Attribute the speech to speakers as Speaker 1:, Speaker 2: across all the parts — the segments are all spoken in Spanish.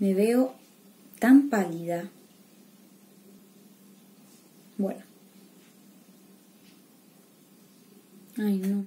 Speaker 1: Me veo tan pálida. Bueno. Ay, no.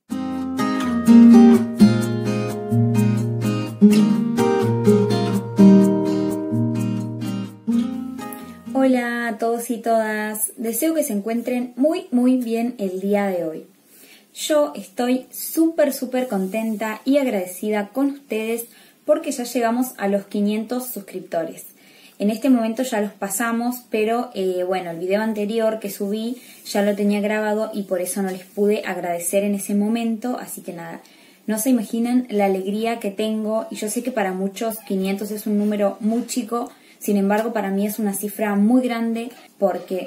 Speaker 1: Hola a todos y todas. Deseo que se encuentren muy bien el día de hoy. Yo estoy súper contenta y agradecida con ustedes porque ya llegamos a los 500 suscriptores. En este momento ya los pasamos, pero bueno, el video anterior que subí ya lo tenía grabado y por eso no les pude agradecer en ese momento, así que nada, no se imaginan la alegría que tengo y yo sé que para muchos 500 es un número muy chico, sin embargo para mí es una cifra muy grande porque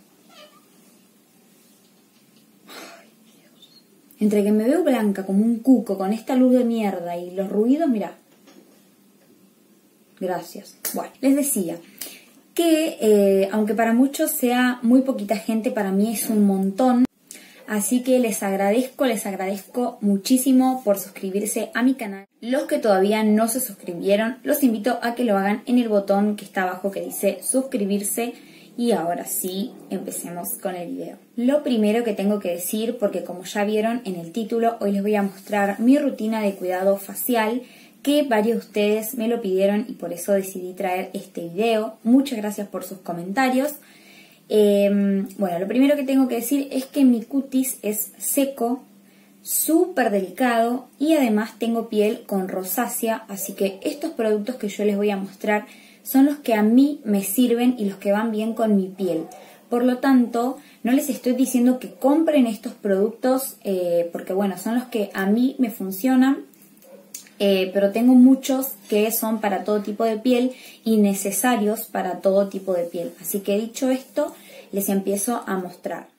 Speaker 1: entre que me veo blanca como un cuco con esta luz de mierda y los ruidos, mirá. Gracias. Bueno, les decía que aunque para muchos sea muy poquita gente, para mí es un montón. Así que les agradezco muchísimo por suscribirse a mi canal. Los que todavía no se suscribieron, los invito a que lo hagan en el botón que está abajo que dice suscribirse. Y ahora sí, empecemos con el video. Lo primero que tengo que decir, porque como ya vieron en el título, hoy les voy a mostrar mi rutina de cuidado facial, que varios de ustedes me lo pidieron y por eso decidí traer este video. Muchas gracias por sus comentarios. Bueno, lo primero que tengo que decir es que mi cutis es seco, súper delicado y además tengo piel con rosácea, así que estos productos que yo les voy a mostrar son los que a mí me sirven y los que van bien con mi piel. Por lo tanto, no les estoy diciendo que compren estos productos porque bueno, son los que a mí me funcionan. Pero tengo muchos que son para todo tipo de piel y necesarios para todo tipo de piel. Así que dicho esto, les empiezo a mostrar.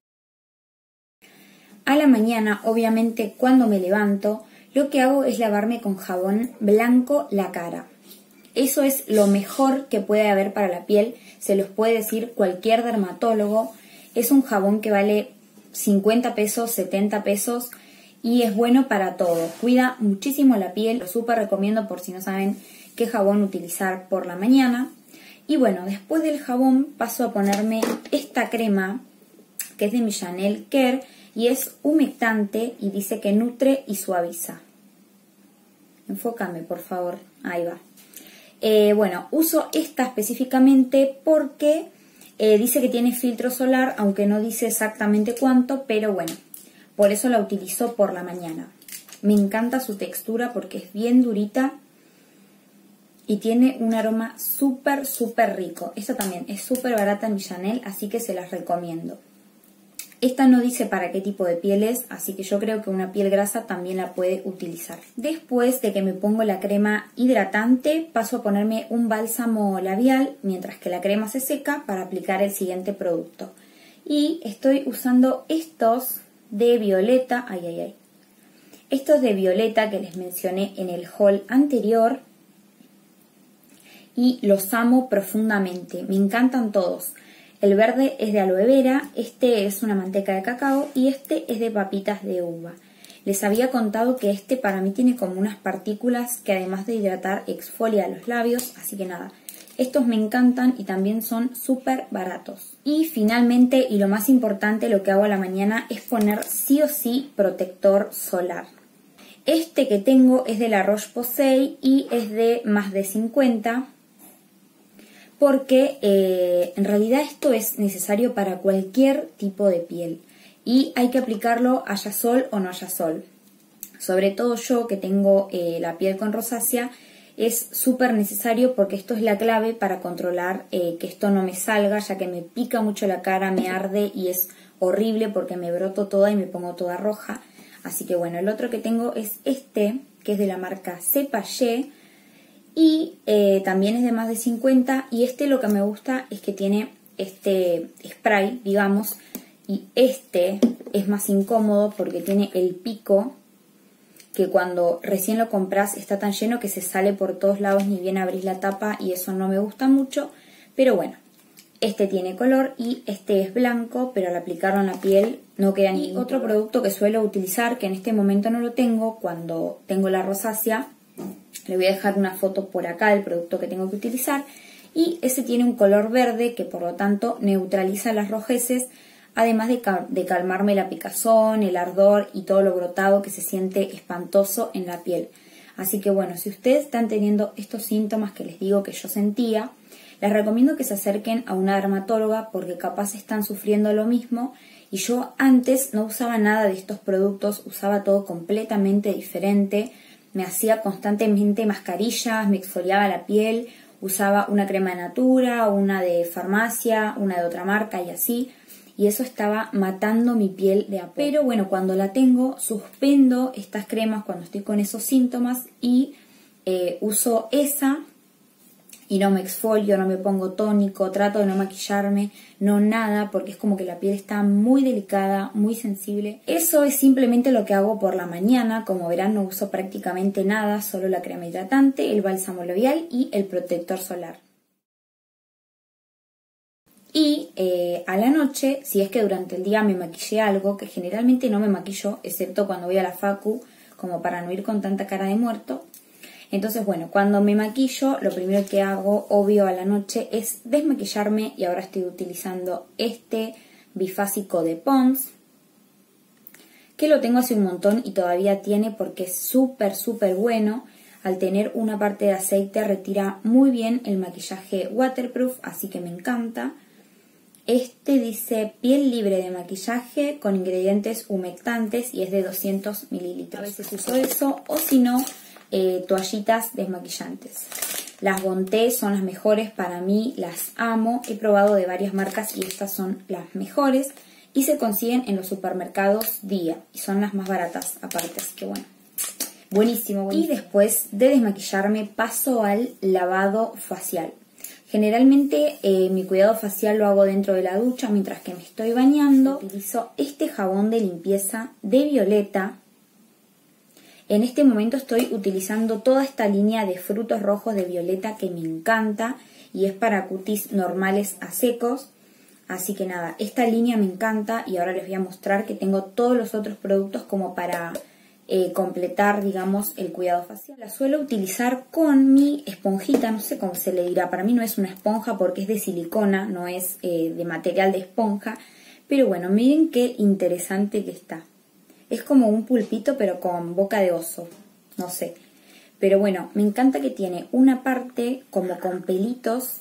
Speaker 1: A la mañana, obviamente, cuando me levanto, lo que hago es lavarme con jabón blanco la cara. Eso es lo mejor que puede haber para la piel, se los puede decir cualquier dermatólogo. Es un jabón que vale 50 pesos, 70 pesos. Y es bueno para todo, cuida muchísimo la piel, lo súper recomiendo por si no saben qué jabón utilizar por la mañana. Y bueno, después del jabón paso a ponerme esta crema que es de mi Chanel Care y es humectante y dice que nutre y suaviza. Enfócame por favor, ahí va. Bueno, uso esta específicamente porque dice que tiene filtro solar, aunque no dice exactamente cuánto, pero bueno. Por eso la utilizo por la mañana. Me encanta su textura porque es bien durita y tiene un aroma súper rico. Esta también es súper barata en mi Chanel, así que se las recomiendo. Esta no dice para qué tipo de piel es, así que yo creo que una piel grasa también la puede utilizar. Después de que me pongo la crema hidratante, paso a ponerme un bálsamo labial mientras que la crema se seca para aplicar el siguiente producto. Y estoy usando estos de violeta, estos de violeta que les mencioné en el haul anterior y los amo profundamente, me encantan todos. El verde es de aloe vera, este es una manteca de cacao y este es de papitas de uva. Les había contado que este para mí tiene como unas partículas que además de hidratar exfolia los labios, así que nada. Estos me encantan y también son súper baratos. Y finalmente, y lo más importante, lo que hago a la mañana es poner sí o sí protector solar. Este que tengo es de la Roche-Posay y es de más de 50, porque en realidad esto es necesario para cualquier tipo de piel y hay que aplicarlo haya sol o no haya sol. Sobre todo yo que tengo la piel con rosácea, es súper necesario porque esto es la clave para controlar que esto no me salga, ya que me pica mucho la cara, me arde y es horrible porque me broto toda y me pongo toda roja. Así que bueno, el otro que tengo es este, que es de la marca Cepagé y también es de más de 50 y este lo que me gusta es que tiene este spray, digamos, y este es más incómodo porque tiene el pico que cuando recién lo compras está tan lleno que se sale por todos lados ni bien abrís la tapa y eso no me gusta mucho, pero bueno, este tiene color y este es blanco, pero al aplicarlo en la piel no queda ningún otro producto que suelo utilizar, que en este momento no lo tengo, cuando tengo la rosácea, Le voy a dejar una foto por acá del producto que tengo que utilizar. Y ese tiene un color verde que por lo tanto neutraliza las rojeces, además de calmarme la picazón, el ardor y todo lo brotado que se siente espantoso en la piel. Así que bueno, si ustedes están teniendo estos síntomas que les digo que yo sentía, les recomiendo que se acerquen a una dermatóloga porque capaz están sufriendo lo mismo. Y yo antes no usaba nada de estos productos, usaba todo completamente diferente. Me hacía constantemente mascarillas, me exfoliaba la piel, usaba una crema de Natura, una de farmacia, una de otra marca y así. Y eso estaba matando mi piel de a poco. Pero bueno, cuando la tengo, suspendo estas cremas cuando estoy con esos síntomas y uso esa. Y no me exfolio, no me pongo tónico, trato de no maquillarme, no nada, porque es como que la piel está muy delicada, muy sensible. Eso es simplemente lo que hago por la mañana. Como verán, no uso prácticamente nada, solo la crema hidratante, el bálsamo labial y el protector solar. Y a la noche, si es que durante el día me maquillé algo, que generalmente no me maquillo, excepto cuando voy a la facu, como para no ir con tanta cara de muerto. Entonces, bueno, cuando me maquillo, lo primero que hago, obvio, a la noche es desmaquillarme. Y ahora estoy utilizando este bifásico de Pond's, que lo tengo hace un montón y todavía tiene porque es súper, súper bueno. Al tener una parte de aceite retira muy bien el maquillaje waterproof, así que me encanta. Este dice piel libre de maquillaje con ingredientes humectantes y es de 200 mililitros. A veces uso eso o si no, toallitas desmaquillantes. Las Bonté son las mejores para mí, las amo. He probado de varias marcas y estas son las mejores y se consiguen en los supermercados Día y son las más baratas aparte, así que bueno, buenísimo, buenísimo. Y después de desmaquillarme paso al lavado facial. Generalmente mi cuidado facial lo hago dentro de la ducha mientras que me estoy bañando. Utilizo este jabón de limpieza de Violeta. En este momento estoy utilizando toda esta línea de frutos rojos de Violeta que me encanta y es para cutis normales a secos. Así que nada, esta línea me encanta y ahora les voy a mostrar que tengo todos los otros productos como para completar, digamos, el cuidado facial. La suelo utilizar con mi esponjita, no sé cómo se le dirá, para mí no es una esponja porque es de silicona, no es de material de esponja, pero bueno, miren qué interesante que está. Es como un pulpito pero con boca de oso, no sé. Pero bueno, me encanta que tiene una parte como con pelitos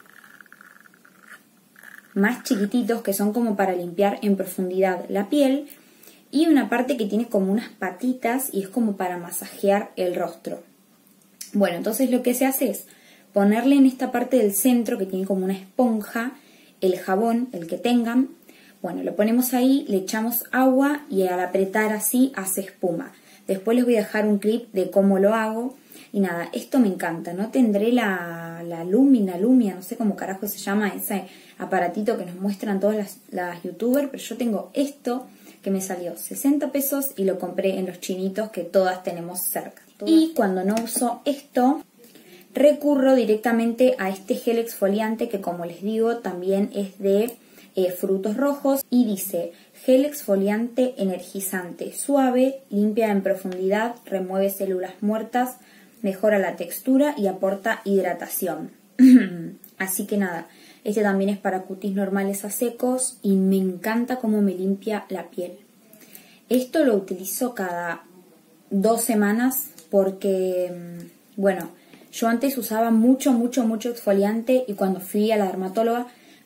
Speaker 1: más chiquititos que son como para limpiar en profundidad la piel. Y una parte que tiene como unas patitas y es como para masajear el rostro. Bueno, entonces lo que se hace es ponerle en esta parte del centro que tiene como una esponja el jabón, el que tengan. Bueno, lo ponemos ahí, le echamos agua y al apretar así hace espuma. Después les voy a dejar un clip de cómo lo hago. Y nada, esto me encanta. No tendré la Lumia, no sé cómo carajo se llama ese aparatito que nos muestran todas las youtubers, pero yo tengo esto que me salió 60 pesos y lo compré en los chinitos que todas tenemos cerca. Y cuando no uso esto, recurro directamente a este gel exfoliante que, como les digo, también es de frutos rojos y dice gel exfoliante energizante, suave, limpia en profundidad, remueve células muertas, mejora la textura y aporta hidratación. Así que nada, este también es para cutis normales a secos y me encanta cómo me limpia la piel. Esto lo utilizo cada 2 semanas porque, bueno, yo antes usaba mucho exfoliante y cuando fui a la dermatóloga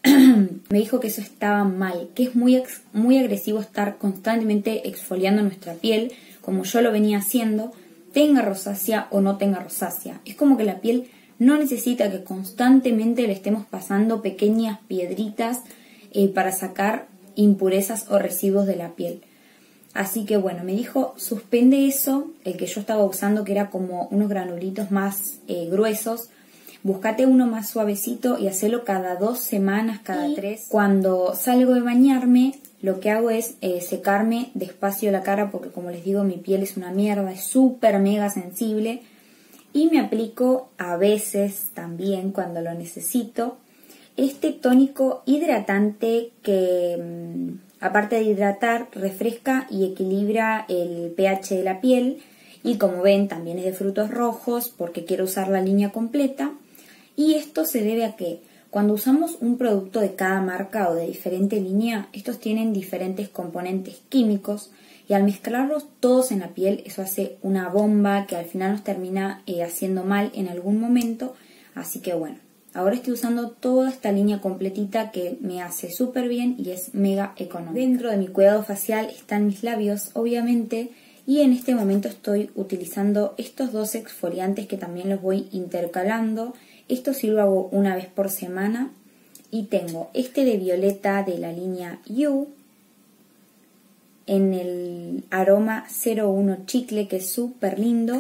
Speaker 1: me dijo que eso estaba mal, que es muy agresivo estar constantemente exfoliando nuestra piel, como yo lo venía haciendo, tenga rosácea o no tenga rosácea. Es como que la piel no necesita que constantemente le estemos pasando pequeñas piedritas para sacar impurezas o residuos de la piel. Así que bueno, me dijo, suspende eso, el que yo estaba usando que era como unos granulitos más gruesos. Búscate uno más suavecito y hacelo cada 2 semanas, cada 3. Cuando salgo de bañarme, lo que hago es secarme despacio la cara porque, como les digo, mi piel es una mierda, es súper mega sensible. Y me aplico a veces también, cuando lo necesito, este tónico hidratante que, aparte de hidratar, refresca y equilibra el pH de la piel. Y como ven, también es de frutos rojos porque quiero usar la línea completa. Y esto se debe a que cuando usamos un producto de cada marca o de diferente línea, estos tienen diferentes componentes químicos y al mezclarlos todos en la piel, eso hace una bomba que al final nos termina haciendo mal en algún momento. Así que bueno, ahora estoy usando toda esta línea completita que me hace súper bien y es mega económica. Dentro de mi cuidado facial están mis labios, obviamente, y en este momento estoy utilizando estos dos exfoliantes que también los voy intercalando. Esto sí lo hago una vez por semana. Y tengo este de violeta de la línea You en el aroma 01 chicle, que es súper lindo.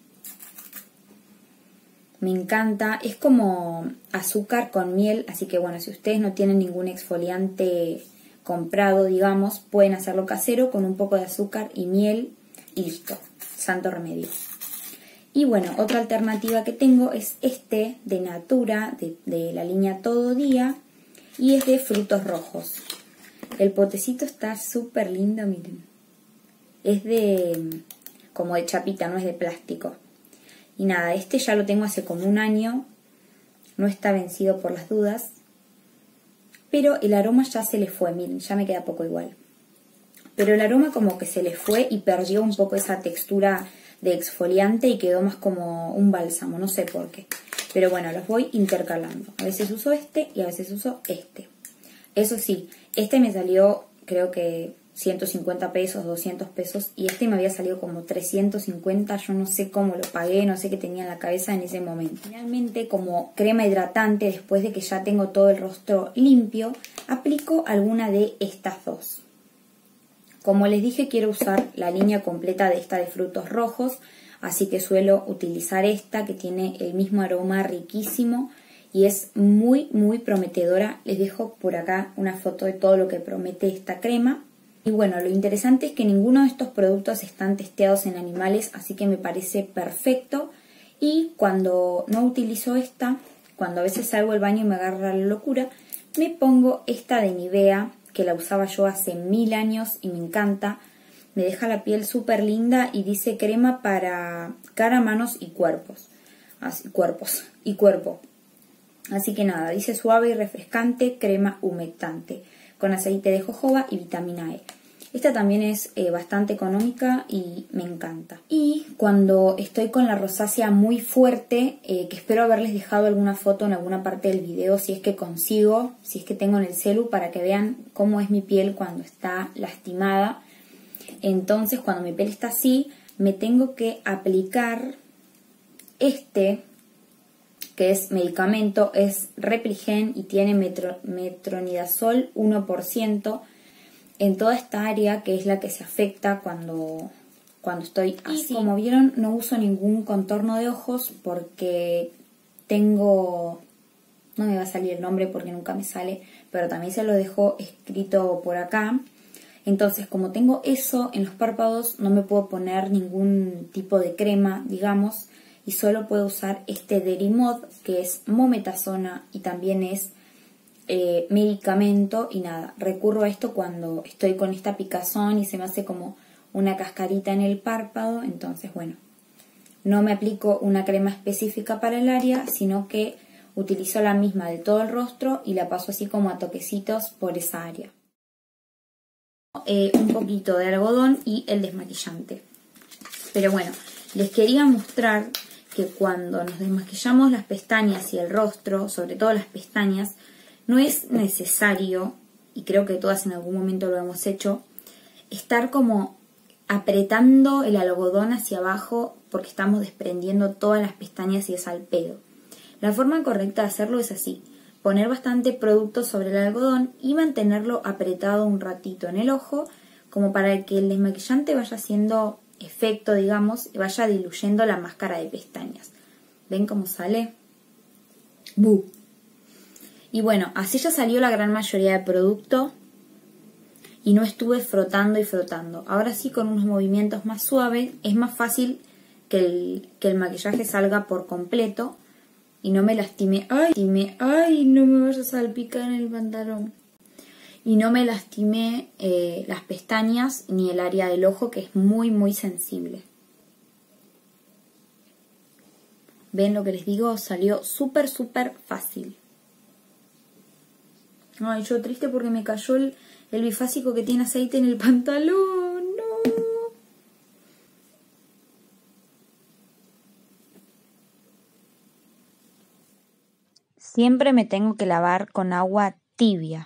Speaker 1: Me encanta. Es como azúcar con miel, así que bueno, si ustedes no tienen ningún exfoliante comprado, digamos, pueden hacerlo casero con un poco de azúcar y miel y listo. Santo remedio. Y bueno, otra alternativa que tengo es este de Natura, de la línea Todo Día, y es de frutos rojos. El potecito está súper lindo, miren. Es de como de chapita, no es de plástico. Y nada, este ya lo tengo hace como un año, no está vencido por las dudas, pero el aroma ya se le fue, miren, ya me queda poco igual. Pero el aroma como que se le fue y perdió un poco esa textura de exfoliante y quedó más como un bálsamo, no sé por qué. Pero bueno, los voy intercalando. A veces uso este y a veces uso este. Eso sí, este me salió creo que 150 pesos, 200 pesos y este me había salido como 350, yo no sé cómo lo pagué, no sé qué tenía en la cabeza en ese momento. Finalmente, como crema hidratante, después de que ya tengo todo el rostro limpio, aplico alguna de estas dos. Como les dije, quiero usar la línea completa de esta de frutos rojos, así que suelo utilizar esta que tiene el mismo aroma riquísimo y es muy muy prometedora. Les dejo por acá una foto de todo lo que promete esta crema. Y bueno, lo interesante es que ninguno de estos productos están testeados en animales, así que me parece perfecto. Y cuando no utilizo esta, cuando a veces salgo al baño y me agarra la locura, me pongo esta de Nivea, que la usaba yo hace 1000 años y me encanta. Me deja la piel súper linda y dice crema para cara, manos y cuerpos. Cuerpo. Así que nada, dice suave y refrescante, crema humectante, con aceite de jojoba y vitamina E. Esta también es bastante económica y me encanta. Y cuando estoy con la rosácea muy fuerte, que espero haberles dejado alguna foto en alguna parte del video, si es que consigo, si es que tengo en el celu, para que vean cómo es mi piel cuando está lastimada. Entonces, cuando mi piel está así, me tengo que aplicar este, que es medicamento, es Repligen y tiene metronidazol 1%, en toda esta área que es la que se afecta cuando estoy así. Y como vieron, no uso ningún contorno de ojos porque tengo, no me va a salir el nombre porque nunca me sale, pero también se lo dejo escrito por acá. Entonces, como tengo eso en los párpados, no me puedo poner ningún tipo de crema, digamos, y solo puedo usar este Derimod, que es mometasona y también es medicamento. Y nada, recurro a esto cuando estoy con esta picazón y se me hace como una cascarita en el párpado. Entonces, bueno, no me aplico una crema específica para el área, sino que utilizo la misma de todo el rostro y la paso así como a toquecitos por esa área. Un poquito de algodón y el desmaquillante. Pero bueno, les quería mostrar que cuando nos desmaquillamos las pestañas y el rostro, sobre todo las pestañas, no es necesario, y creo que todas en algún momento lo hemos hecho, estar como apretando el algodón hacia abajo porque estamos desprendiendo todas las pestañas y es al pedo. La forma correcta de hacerlo es así: poner bastante producto sobre el algodón y mantenerlo apretado un ratito en el ojo, como para que el desmaquillante vaya haciendo efecto, digamos, y vaya diluyendo la máscara de pestañas. ¿Ven cómo sale? ¡Bu! Y bueno, así ya salió la gran mayoría de producto y no estuve frotando y frotando. Ahora sí, con unos movimientos más suaves, es más fácil que el maquillaje salga por completo y no me lastimé. ¡Ay! No me vayas a salpicar en el pantalón. Y no me lastimé las pestañas ni el área del ojo, que es muy muy sensible. ¿Ven lo que les digo? Salió súper fácil. Ay, yo triste porque me cayó el bifásico que tiene aceite en el pantalón. No. Siempre me tengo que lavar con agua tibia.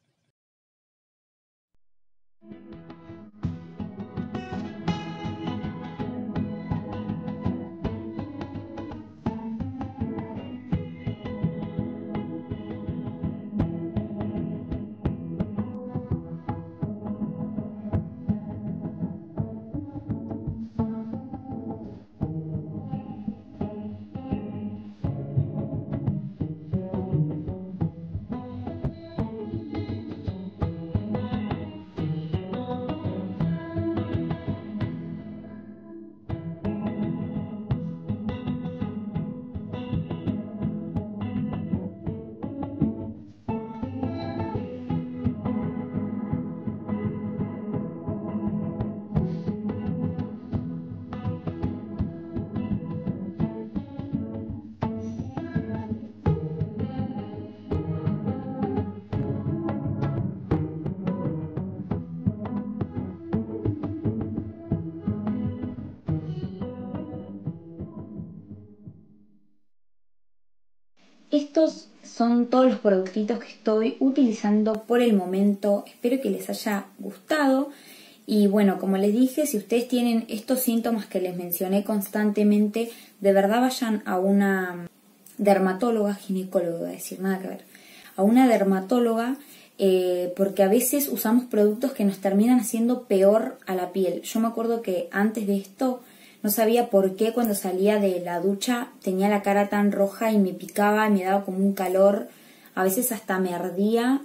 Speaker 1: Estos son todos los productitos que estoy utilizando por el momento. Espero que les haya gustado. Y bueno, como les dije, si ustedes tienen estos síntomas que les mencioné constantemente, de verdad vayan a una dermatóloga, ginecóloga, voy a decir, nada que ver, a una dermatóloga, porque a veces usamos productos que nos terminan haciendo peor a la piel. Yo me acuerdo que antes de esto no sabía por qué cuando salía de la ducha tenía la cara tan roja y me picaba y me daba como un calor, a veces hasta me ardía,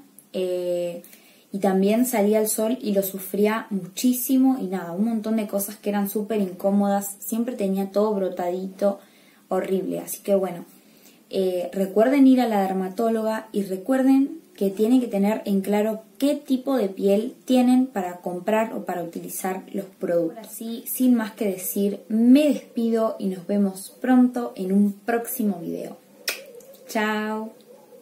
Speaker 1: y también salía al sol y lo sufría muchísimo y nada, un montón de cosas que eran súper incómodas, siempre tenía todo brotadito, horrible. Así que bueno, recuerden ir a la dermatóloga y recuerden que tienen que tener en claro qué tipo de piel tienen para comprar o para utilizar los productos. Así, sin más que decir, me despido y nos vemos pronto en un próximo video. Chao.